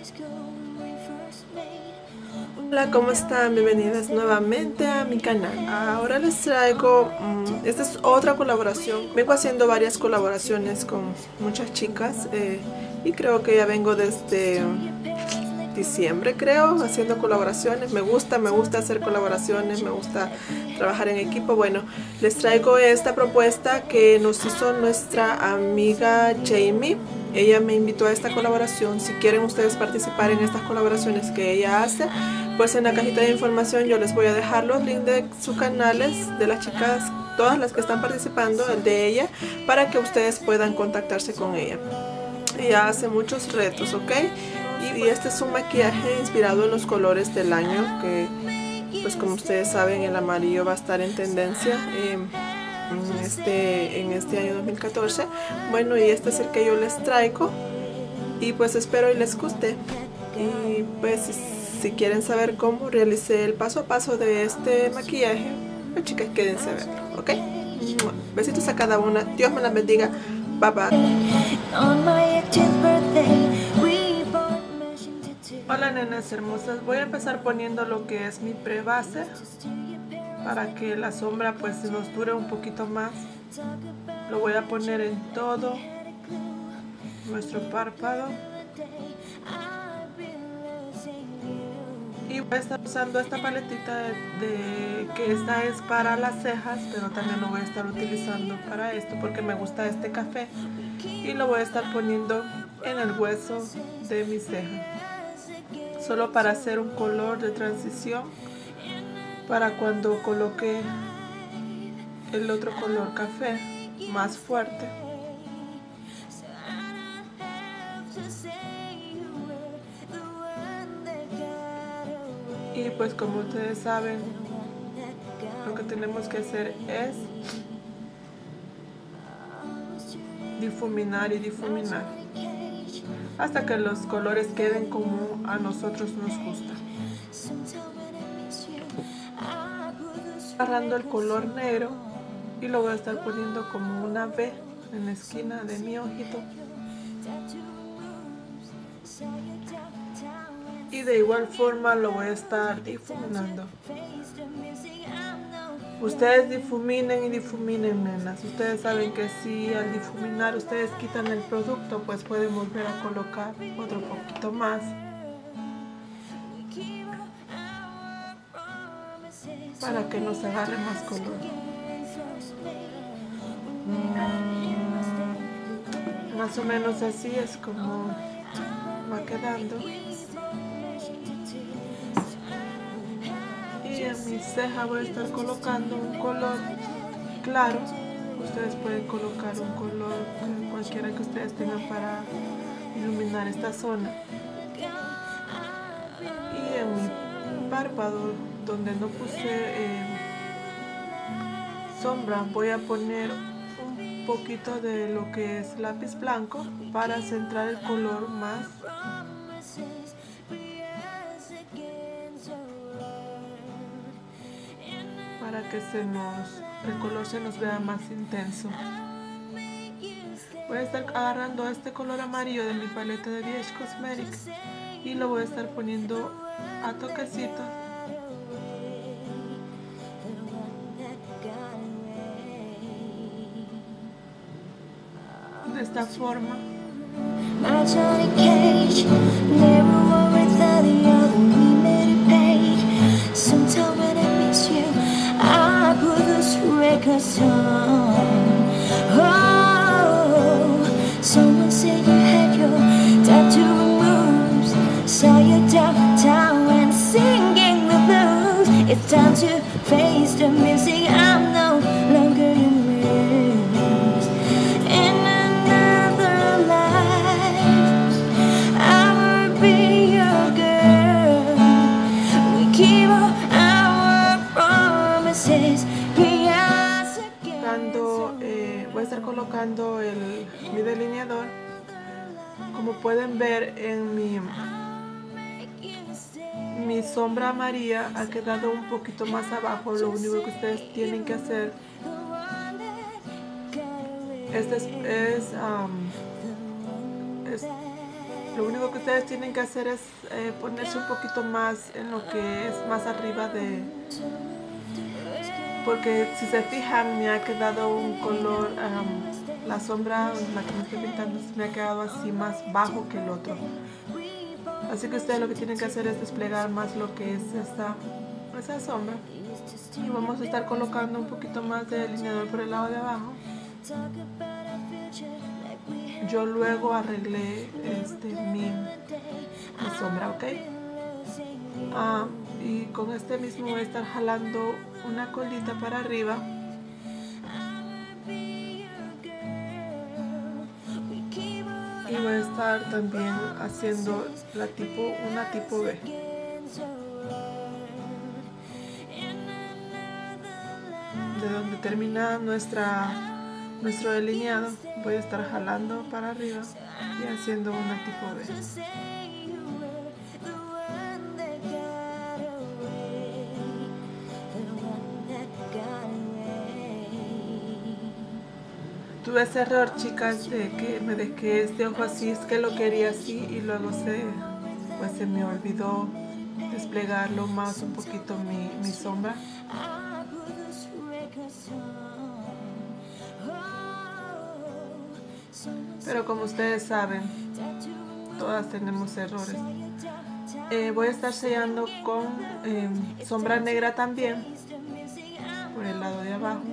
Hola, ¿cómo están? Bienvenidas nuevamente a mi canal. Ahora les traigo, esta es otra colaboración. Vengo haciendo varias colaboraciones con muchas chicas y creo que ya vengo desde diciembre, creo, haciendo colaboraciones. Me gusta hacer colaboraciones, me gusta trabajar en equipo. Bueno, les traigo esta propuesta que nos hizo nuestra amiga Jamie. Ella me invitó a esta colaboración. Si quieren ustedes participar en estas colaboraciones que ella hace, pues en la cajita de información yo les voy a dejar los links de sus canales de las chicas, todas las que están participando, el de ella, para que ustedes puedan contactarse con ella. Ella hace muchos retos, ¿ok? Y este es un maquillaje inspirado en los colores del año, que pues como ustedes saben el amarillo va a estar en tendencia en este año 2014. Bueno, y este es el que yo les traigo y pues espero y les guste. Y pues si quieren saber cómo realicé el paso a paso de este maquillaje, pues chicas, quédense a verlo, ¿ok? Besitos a cada una, Dios me las bendiga, bye bye. Hola nenas hermosas, voy a empezar poniendo lo que es mi prebase para que la sombra pues nos dure un poquito más. Lo voy a poner en todo nuestro párpado y voy a estar usando esta paletita que esta es para las cejas, pero también lo voy a estar utilizando para esto porque me gusta este café, y lo voy a estar poniendo en el hueso de mi ceja, solo para hacer un color de transición para cuando coloque el otro color café más fuerte. Y pues como ustedes saben, lo que tenemos que hacer es difuminar y difuminar hasta que los colores queden como a nosotros nos gusta. Agarrando el color negro y lo voy a estar poniendo como una V en la esquina de mi ojito. Y de igual forma lo voy a estar difuminando. Ustedes difuminen y difuminen, nenas. Ustedes saben que si al difuminar ustedes quitan el producto, pues pueden volver a colocar otro poquito más para que nos agarre más color. Más o menos así es como va quedando. Y en mi ceja voy a estar colocando un color claro. Ustedes pueden colocar un color cualquiera que ustedes tengan para iluminar esta zona. Y en mi párpado, donde no puse sombra, voy a poner un poquito de lo que es lápiz blanco para centrar el color más. Para que el color se nos vea más intenso. Voy a estar agarrando este color amarillo de mi paleta de BH Cosmetics y lo voy a estar poniendo a toquecitos de esta forma. Someone said you had your tattoo removed, saw you downtown and singing the blues. It's time to face the music. I'm no longer amused. In another life, I will be your girl. We keep all our promises. Voy a estar colocando mi delineador. Como pueden ver en mi sombra amarilla ha quedado un poquito más abajo. Lo único que ustedes tienen que hacer es Lo único que ustedes tienen que hacer es ponerse un poquito más en lo que es más arriba de... Porque si se fijan, me ha quedado un color, la sombra, la que me estoy pintando, me ha quedado así más bajo que el otro. Así que ustedes lo que tienen que hacer es desplegar más lo que es esa sombra. Y vamos a estar colocando un poquito más de delineador por el lado de abajo. Yo luego arreglé mi sombra, ¿ok? Y con este mismo voy a estar jalando una colita para arriba. Y voy a estar también haciendo una tipo B. De donde termina nuestro delineado, voy a estar jalando para arriba y haciendo una tipo B. Tuve ese error, chicas, de que me dejé este ojo así, es que lo quería así y luego se me olvidó desplegarlo más un poquito mi sombra. Pero como ustedes saben, todas tenemos errores. Voy a estar sellando con sombra negra también por el lado de abajo.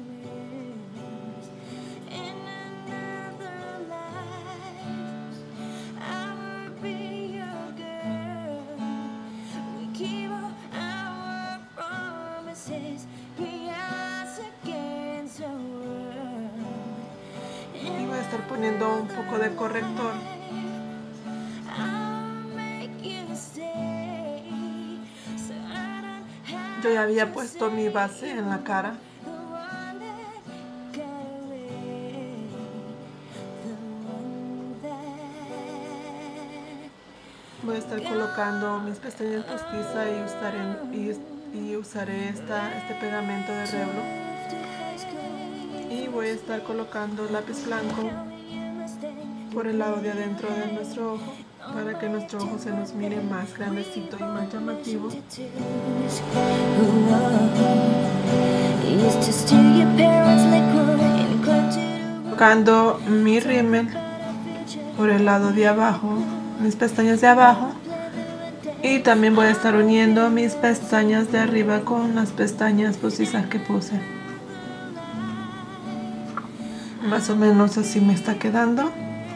Y voy a estar poniendo un poco de corrector. Yo ya había puesto mi base en la cara. Voy a estar colocando mis pestañas postizas y usaré este pegamento de Revlon. Y voy a estar colocando lápiz blanco por el lado de adentro de nuestro ojo para que nuestro ojo se nos mire más grandecito y más llamativo. Colocando mi rímel por el lado de abajo, mis pestañas de abajo, y también voy a estar uniendo mis pestañas de arriba con las pestañas postizas que puse. Más o menos así me está quedando.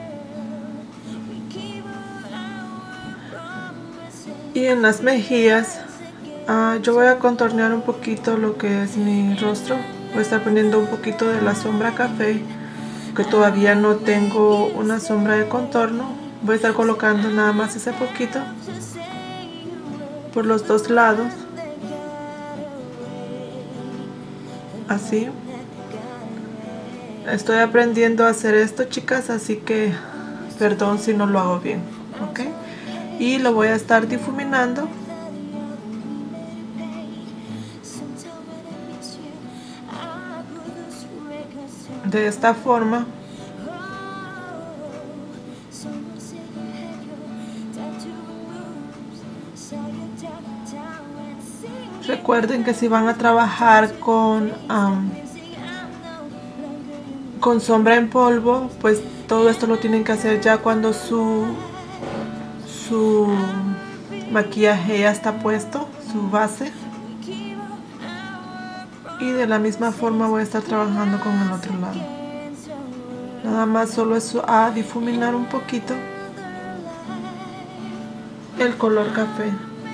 Y en las mejillas yo voy a contornear un poquito lo que es mi rostro. Voy a estar poniendo un poquito de la sombra café, que todavía no tengo una sombra de contorno. Voy a estar colocando nada más ese poquito por los dos lados, así. Estoy aprendiendo a hacer esto, chicas, así que perdón si no lo hago bien, ¿ok? Y lo voy a estar difuminando. De esta forma. Recuerden que si van a trabajar con sombra en polvo, pues todo esto lo tienen que hacer ya cuando su maquillaje ya está puesto, su base. Y de la misma forma voy a estar trabajando con el otro lado. Nada más solo es a difuminar un poquito el color café.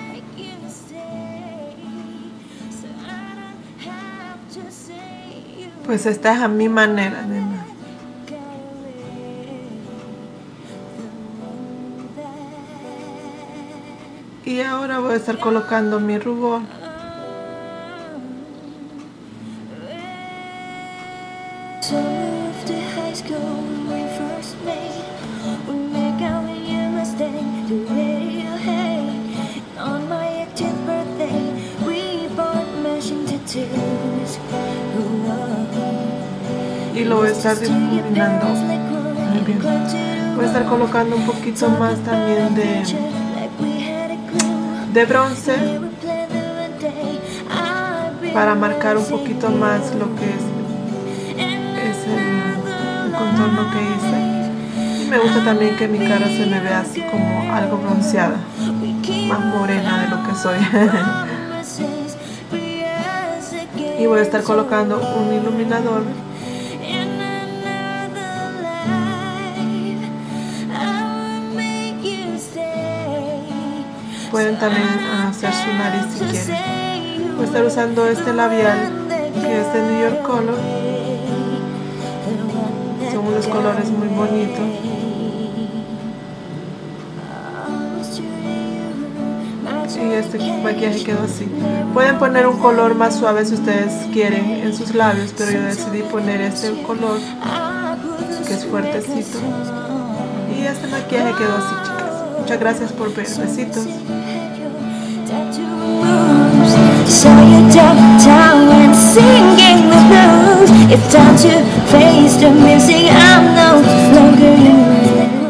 Pues esta es a mi manera, nena. Y ahora voy a estar colocando mi rubor. Y lo voy a estar difuminando muy bien. Voy a estar colocando un poquito más también de bronce para marcar un poquito más lo que es el contorno que hice. Y me gusta también que mi cara se me vea así como algo bronceada, más morena de lo que soy. Y voy a estar colocando un iluminador. Pueden también hacer su nariz si quieren. Voy a estar usando este labial que es de New York Color. Son unos colores muy bonitos. Y este maquillaje quedó así. Pueden poner un color más suave si ustedes quieren en sus labios, pero yo decidí poner este color que es fuertecito. Y este maquillaje quedó así, chicas. Muchas gracias por ver. Besitos. Saw you downtown and singing the blues. It's time to face the music. I'm no